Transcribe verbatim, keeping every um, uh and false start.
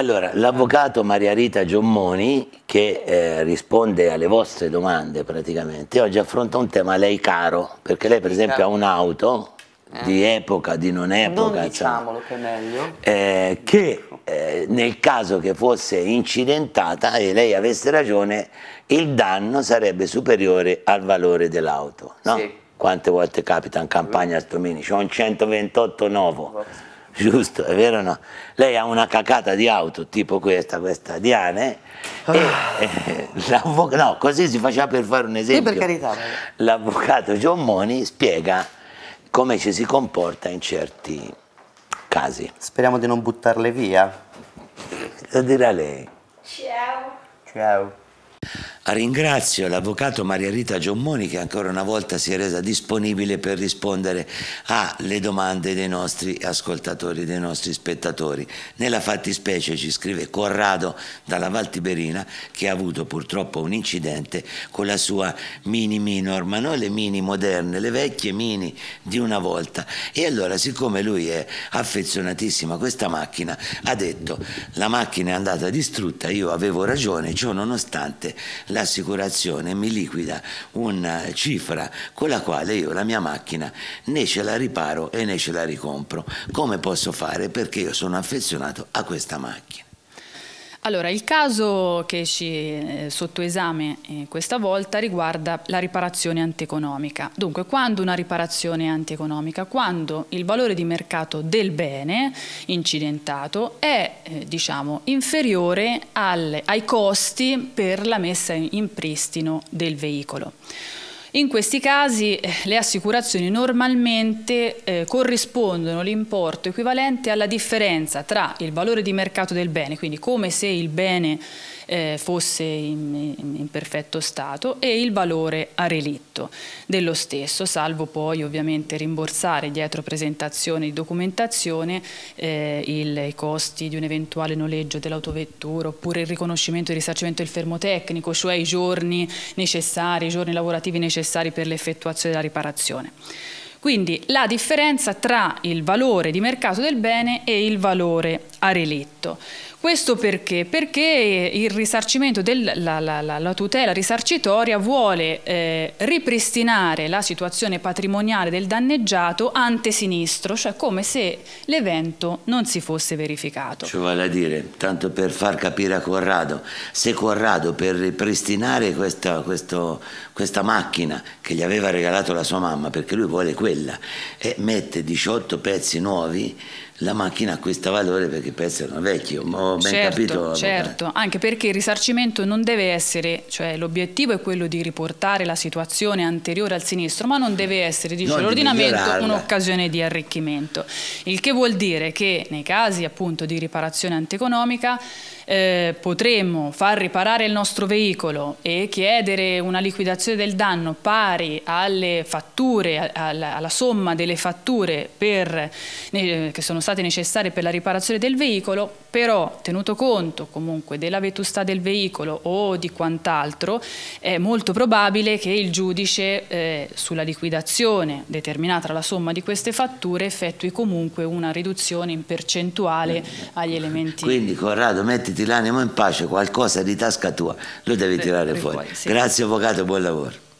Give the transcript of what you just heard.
Allora, l'avvocato Maria Rita Giommoni, che eh, risponde alle vostre domande praticamente, oggi affronta un tema a lei caro, perché lei per esempio ha un'auto eh. di epoca, di non epoca, non diciamolo che è meglio, eh, che eh, nel caso che fosse incidentata e lei avesse ragione, il danno sarebbe superiore al valore dell'auto, no? Sì. Quante volte capita in campagna a Stomini? C'ho un centoventotto nuovo, giusto, è vero o no? Lei ha una cacata di auto tipo questa, questa Diane, ah. e eh, no, così si faceva per fare un esempio. Sì, per carità. L'avvocato Giommoni spiega come ci si comporta in certi casi. Speriamo di non buttarle via. Lo dirà lei. Ciao. Ciao. Ringrazio l'avvocato Maria Rita Giommoni, che ancora una volta si è resa disponibile per rispondere alle domande dei nostri ascoltatori, dei nostri spettatori. Nella fattispecie ci scrive Corrado dalla Val Tiberina, che ha avuto purtroppo un incidente con la sua Mini Minor, ma non le Mini moderne, le vecchie Mini di una volta. E allora, siccome lui è affezionatissimo a questa macchina, ha detto: la macchina è andata distrutta, io avevo ragione, ciò nonostante l'assicurazione mi liquida una cifra con la quale io la mia macchina né ce la riparo e né ce la ricompro. Come posso fare? Perché io sono affezionato a questa macchina. Allora, il caso che ci è sotto esame eh, questa volta riguarda la riparazione antieconomica. Dunque, quando una riparazione è antieconomica? Quando il valore di mercato del bene incidentato è eh, diciamo, inferiore al, ai costi per la messa in pristino del veicolo. In questi casi eh, le assicurazioni normalmente eh, corrispondono l'importo equivalente alla differenza tra il valore di mercato del bene, quindi come se il bene eh, fosse in, in perfetto stato, e il valore a relitto dello stesso, salvo poi ovviamente rimborsare dietro presentazione di documentazione eh, il, i costi di un eventuale noleggio dell'autovettura, oppure il riconoscimento e il risarcimento del fermo tecnico, cioè i giorni necessari, i giorni lavorativi necessari per l'effettuazione della riparazione. Quindi la differenza tra il valore di mercato del bene e il valore a relitto. Questo perché? Perché il risarcimento, del, la, la, la, la tutela risarcitoria vuole eh, ripristinare la situazione patrimoniale del danneggiato ante sinistro, cioè come se l'evento non si fosse verificato. Cioè, vale a dire, tanto per far capire a Corrado, se Corrado per ripristinare questa, questo, questa macchina che gli aveva regalato la sua mamma, perché lui vuole quella, e mette diciotto pezzi nuovi, la macchina acquista valore perché i pezzi erano vecchi. Ho ben certo, capito? Certo, anche perché il risarcimento non deve essere, cioè l'obiettivo è quello di riportare la situazione anteriore al sinistro, ma non deve essere, dice l'ordinamento, un'occasione di arricchimento. Il che vuol dire che nei casi appunto di riparazione antieconomica eh, potremmo far riparare il nostro veicolo e chiedere una liquidazione del danno pari alle fatture, alla, alla somma delle fatture per, eh, che sono state necessarie per la riparazione del veicolo, però tenuto conto comunque della vetustà del veicolo o di quant'altro, è molto probabile che il giudice eh, sulla liquidazione determinata dalla somma di queste fatture effettui comunque una riduzione in percentuale agli elementi. Quindi Corrado, mettiti l'animo in pace, qualcosa di tasca tua lo devi tirare fuori. fuori sì. Grazie avvocato, buon lavoro.